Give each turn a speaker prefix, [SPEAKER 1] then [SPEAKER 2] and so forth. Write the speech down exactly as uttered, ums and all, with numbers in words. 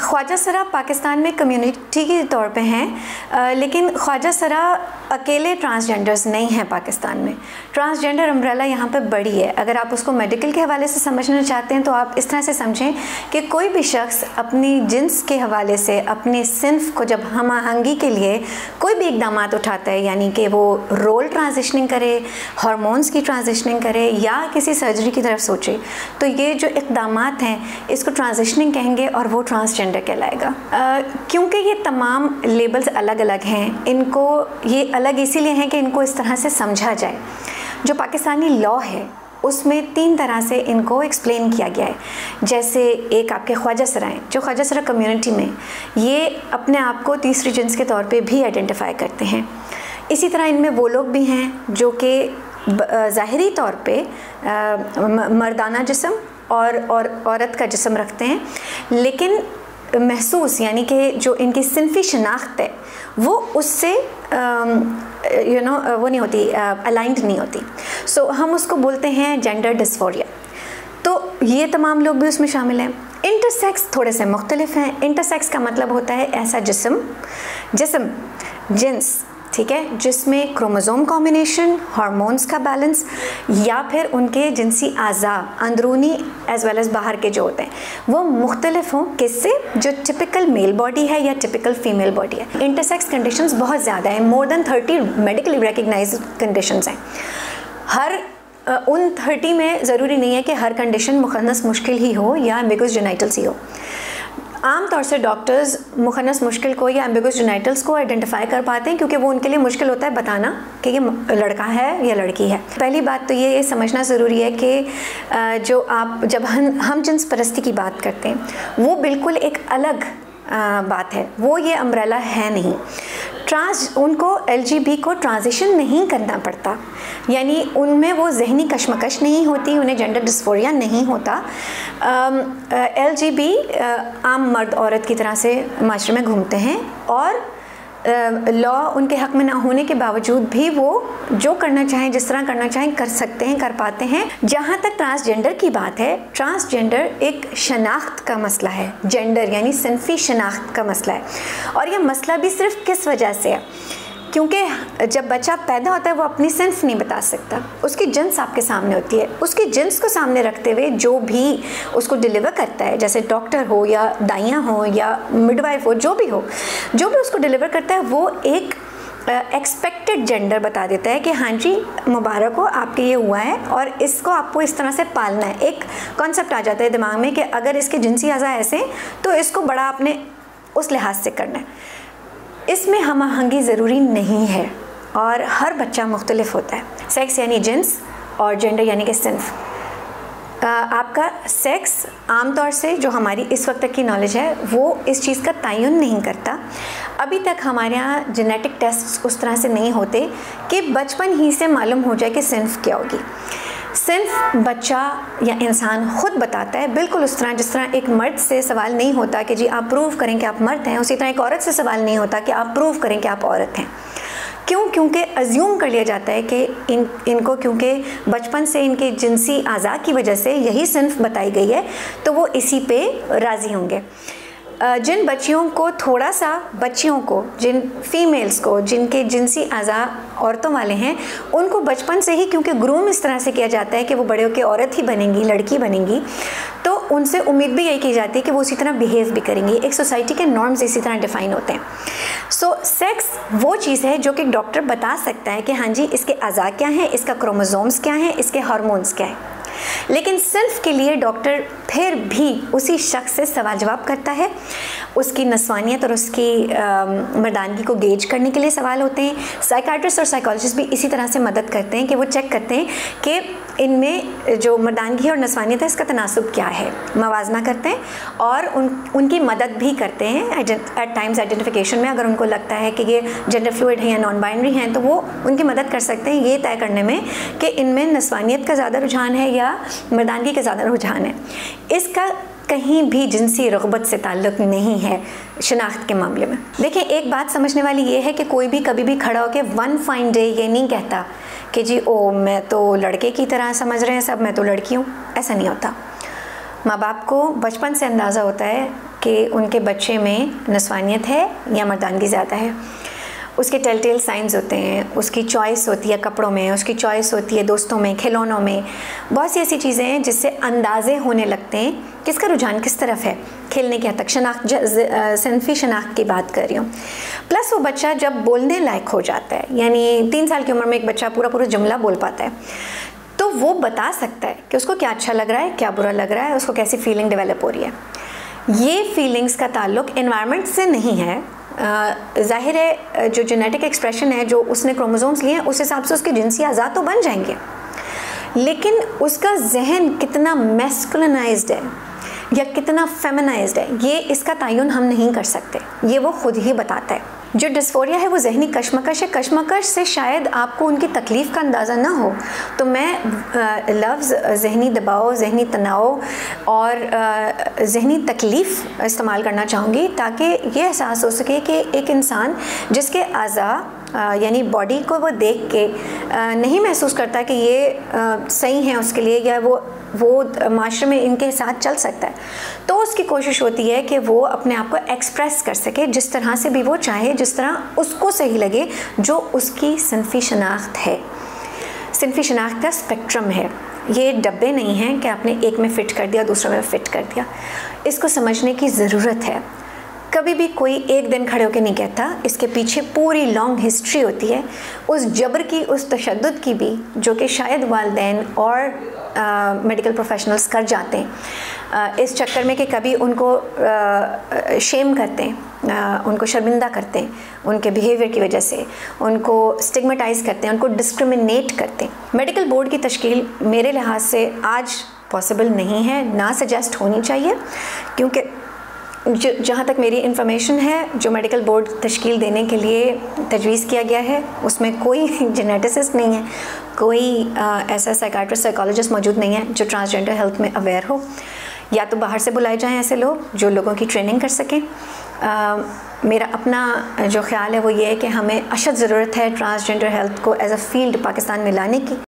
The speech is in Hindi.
[SPEAKER 1] ख्वाजा सरा पाकिस्तान में कम्युनिटी के तौर पे हैं, लेकिन ख्वाजा सरा अकेले ट्रांसजेंडर्स नहीं हैं पाकिस्तान में। ट्रांसजेंडर अम्ब्रेला यहाँ पे बड़ी है। अगर आप उसको मेडिकल के हवाले से समझना चाहते हैं तो आप इस तरह से समझें कि कोई भी शख्स अपनी जिन्स के हवाले से अपने सिन्फ को जब हम आहंगी के लिए कोई भी इकदाम उठाता है, यानी कि वो रोल ट्रांजिशनिंग करे, हार्मोन्स की ट्रांजिशनिंग करे या किसी सर्जरी की तरफ सोचे, तो ये जो इकदाम हैं इसको ट्रांजिशनिंग कहेंगे और वो ट्रांसजेंडर कहलाएगा। क्योंकि ये तमाम लेबल्स अलग अलग हैं, इनको ये अलग इसीलिए हैं कि इनको इस तरह से समझा जाए। जो पाकिस्तानी लॉ है उसमें तीन तरह से इनको एक्सप्लेन किया गया है। जैसे एक आपके ख्वाजा सरा हैं, जो ख्वाजा सरा कम्युनिटी में ये अपने आप को तीसरी जिन्स के तौर पे भी आइडेंटिफाई करते हैं। इसी तरह इनमें वो लोग भी हैं जो कि ज़ाहिरी तौर पे मर्दाना जिस्म और और औरत का जिस्म रखते हैं, लेकिन महसूस यानी कि जो इनकी सिन्फी शनाख्त है वो उससे यू नो वो नहीं होती, अलाइंड नहीं होती। सो so, हम उसको बोलते हैं जेंडर डिस्फोरिया। तो ये तमाम लोग भी उसमें शामिल हैं। इंटरसेक्स थोड़े से मुख्तलिफ हैं। इंटरसेक्स का मतलब होता है ऐसा जिस्म जिस्म जिन्स, ठीक है, जिसमें क्रोमोसोम कॉम्बिनेशन, हार्मोन्स का बैलेंस या फिर उनके जिनसी आज़ा अंदरूनी एज वेल एज़ बाहर के जो होते हैं वो मुख्तलिफ हों, किससे, जो टिपिकल मेल बॉडी है या टिपिकल फीमेल बॉडी है। इंटरसेक्स कंडीशंस बहुत ज़्यादा हैं, more than thirty medically recognised conditions हैं। हर उन थर्टी में ज़रूरी नहीं है कि हर कंडीशन मुखन्नस मुश्किल ही हो या एम्बिगुअस जेनिटल्स ही हो। आम तौर से डॉक्टर्स मुखन्नस मुश्किल को या एम्बिगुअस जेनिटल्स को आइडेंटिफाई कर पाते हैं, क्योंकि वो उनके लिए मुश्किल होता है बताना कि ये लड़का है या लड़की है। पहली बात तो ये ये समझना ज़रूरी है कि जो आप जब हम हम जिन्स परस्ती की बात करते हैं वो बिल्कुल एक अलग बात है, वो ये अम्ब्रेला है नहीं। ट्रांस उनको एल जी बी को ट्रांजिशन नहीं करना पड़ता, यानी उनमें वो जहनी कशमकश नहीं होती, उन्हें जेंडर डिस्फोरिया नहीं होता। एल जी बी आम मर्द औरत की तरह से माशरे में घूमते हैं और लॉ उनके हक़ में ना होने के बावजूद भी वो जो करना चाहें, जिस तरह करना चाहें कर सकते हैं, कर पाते हैं। जहाँ तक ट्रांसजेंडर की बात है, ट्रांसजेंडर एक शनाख्त का मसला है। जेंडर यानी सिन्फी शनाख्त का मसला है, और यह मसला भी सिर्फ किस वजह से है, क्योंकि जब बच्चा पैदा होता है वो अपनी सिन्फ नहीं बता सकता, उसकी जिन्स आपके सामने होती है। उसकी जिन्स को सामने रखते हुए जो भी उसको डिलीवर करता है, जैसे डॉक्टर हो या दाइयाँ हो या मिडवाइफ हो, जो भी हो, जो भी उसको डिलीवर करता है वो एक एक्सपेक्टेड जेंडर बता देता है कि हाँ जी मुबारक हो, आपके ये हुआ है और इसको आपको इस तरह से पालना है। एक कॉन्सेप्ट आ जाता है दिमाग में कि अगर इसके जिनसी अज़ा ऐसे तो इसको बड़ा आपने उस लिहाज से करना है। इसमें हम आहंगी ज़रूरी नहीं है और हर बच्चा मुख्तलिफ होता है। सेक्स यानी जिन्स और जेंडर यानी कि सिन्फ। आपका सेक्स आमतौर से जो हमारी इस वक्त तक की नॉलेज है वो इस चीज़ का तयन नहीं करता। अभी तक हमारे यहाँ जेनेटिक टेस्ट उस तरह से नहीं होते कि बचपन ही से मालूम हो जाए कि सिन्फ क्या होगी। सिर्फ बच्चा या इंसान खुद बताता है, बिल्कुल उस तरह जिस तरह एक मर्द से सवाल नहीं होता कि जी आप प्रूव करें कि आप मर्द हैं, उसी तरह एक औरत से सवाल नहीं होता कि आप प्रूव करें कि आप औरत हैं। क्यों? क्योंकि अज्यूम कर लिया जाता है कि इन इनको क्योंकि बचपन से इनके जिनसी आज़ा की वजह से यही सिन्फ बताई गई है तो वो इसी पे राज़ी होंगे। जिन बच्चियों को थोड़ा सा बच्चियों को जिन फीमेल्स को जिनके जिनसी आज़ा औरतों वाले हैं उनको बचपन से ही क्योंकि ग्रूम इस तरह से किया जाता है कि वो बड़े होकर औरत ही बनेंगी, लड़की बनेंगी, तो उनसे उम्मीद भी यही की जाती है कि वो उसी तरह बिहेव भी करेंगी। एक सोसाइटी के नॉर्म्स इसी तरह डिफ़ाइन होते हैं। सो so, सेक्स वो चीज़ है जो कि डॉक्टर बता सकता है कि हाँ जी इसके आज़ा क्या हैं, इसका क्रोमोसोम्स क्या हैं, इसके हार्मोन्स क्या हैं। लेकिन सिर्फ के लिए डॉक्टर फिर भी उसी शख्स से सवाल जवाब करता है, उसकी नस्वानियत और उसकी मर्दानगी को गेज करने के लिए सवाल होते हैं। साइकाट्रिस्ट और साइकोलॉजिस्ट भी इसी तरह से मदद करते हैं कि वो चेक करते हैं कि इनमें जो मर्दानगी और नस्वानियत है इसका तनासुब क्या है, मवाजना करते हैं और उन उनकी मदद भी करते हैं एट टाइम्स आइडेंटिफिकेशन में। अगर उनको लगता है कि ये जेंडर फ्लूइड है या नॉन बाइनरी हैं तो वो उनकी मदद कर सकते हैं ये तय करने में कि इनमें नस्वानियत का ज़्यादा रुझान है या मर्दानगी का ज़्यादा रुझान है। इसका कहीं भी जिनसी रग़बत से ताल्लुक़ नहीं है शनाख्त के मामले में। देखिए एक बात समझने वाली ये है कि कोई भी कभी भी खड़ा होकर वन फाइन डे ये नहीं कहता कि जी ओ मैं तो लड़के की तरह समझ रहे हैं सब, मैं तो लड़की हूँ। ऐसा नहीं होता। माँ बाप को बचपन से अंदाज़ा होता है کہ ان کے بچے میں نسوانیت ہے یا مردانگی زیادہ ہے. اس کے ٹیل ٹیل سائنز ہوتے ہیں, اس کی چوائس ہوتی ہے کپڑوں میں, اس کی چوائس ہوتی ہے دوستوں میں, کھلونوں میں, بہت سی ایسی چیزیں ہیں جس سے اندازے ہونے لگتے ہیں کہ اس کا رجحان کس طرف ہے, کھیلنے کی حد تک. شناخت, صنفی شناخت کی بات کر رہی ہوں. پلس وہ بچہ جب بولنے لائق ہو جاتا ہے, یعنی تین سال کی عمر میں ایک بچہ پورا پورا جملہ بول پاتا ہے, تو وہ بتا سکتا ہے کہ اس کو کیا اچھا لگ رہا ہے, کیا برا لگ رہا ہے, اس کو کیسی فیلنگ ڈیولپ ہو رہی ہے. یہ فیلنگز کا تعلق انوائرمنٹ سے نہیں ہے. ظاہر ہے جو جینیٹک ایکسپریشن ہے, جو اس نے کروموزومز لیے ہیں, اس حساب سے اس کے جنسی اعضاء تو بن جائیں گے, لیکن اس کا ذہن کتنا میسکولنائزڈ ہے یا کتنا فیمنائزڈ ہے, یہ اس کا تعین ہم نہیں کر سکتے, یہ وہ خود ہی بتاتا ہے. جو ڈسفوریا ہے وہ ذہنی کشمکش ہے. کشمکش سے شاید آپ کو ان کی تکلیف کا اندازہ نہ ہو, تو میں لفظ ذہنی دباؤ, ذہنی تناؤ اور ذہنی تکلیف استعمال کرنا چاہوں گی, تاکہ یہ احساس ہو سکے کہ ایک انسان جس کے اعضاء یعنی باڈی کو وہ دیکھ کے نہیں محسوس کرتا کہ یہ صحیح ہیں اس کے لیے, یا وہ وہ معاشرے میں ان کے ساتھ چل سکتا ہے, تو اس کی کوشش ہوتی ہے کہ وہ اپنے آپ کو ایکسپریس کر سکے جس طرح سے بھی وہ چاہے, جس طرح اس کو صحیح لگے, جو اس کی صنفی شناخت ہے. صنفی شناخت کا اسپیکٹرم ہے, یہ ڈبے نہیں ہیں کہ آپ نے ایک میں فٹ کر دیا دوسرے میں فٹ کر دیا. اس کو سمجھنے کی ضرورت ہے. کبھی بھی کوئی ایک دن کھڑے ہو کے نہیں کہتا, اس کے پیچھے پوری لانگ ہسٹری ہوتی ہے, اس جبر کی, اس تشدد کی بھی, جو کہ شاید والدین اور میڈیکل پروفیشنلز کر جاتے ہیں اس چکر میں کہ کبھی ان کو شیم کرتے ہیں, ان کو شرمندہ کرتے ہیں, ان کے بیہیویئر کی وجہ سے ان کو اسٹگمیٹائز کرتے ہیں, ان کو ڈسکرمنیٹ کرتے ہیں. میڈیکل بورڈ کی تشکیل میرے لحاظ سے آج پاسبل نہیں ہے, نہ سجیسٹ ہونی چاہیے, کیونکہ جہاں تک میری انفارمیشن ہے, جو میڈیکل بورڈ تشکیل دینے کے لیے تجویز کیا گیا ہے اس میں کوئی جینیٹسسٹ نہیں ہے, کوئی ایسا سائیکاٹرسٹ سائیکالوجسٹ موجود نہیں ہے جو ٹرانسجنڈر ہیلتھ میں اویئر ہو. یا تو باہر سے بلائے جائیں ایسے لوگ جو لوگوں کی ٹریننگ کر سکیں. میرا اپنا جو خیال ہے وہ یہ ہے کہ ہمیں اشد ضرورت ہے ٹرانسجنڈر ہیلتھ کو ایز اے فیلڈ پاکستان میں لانے کی.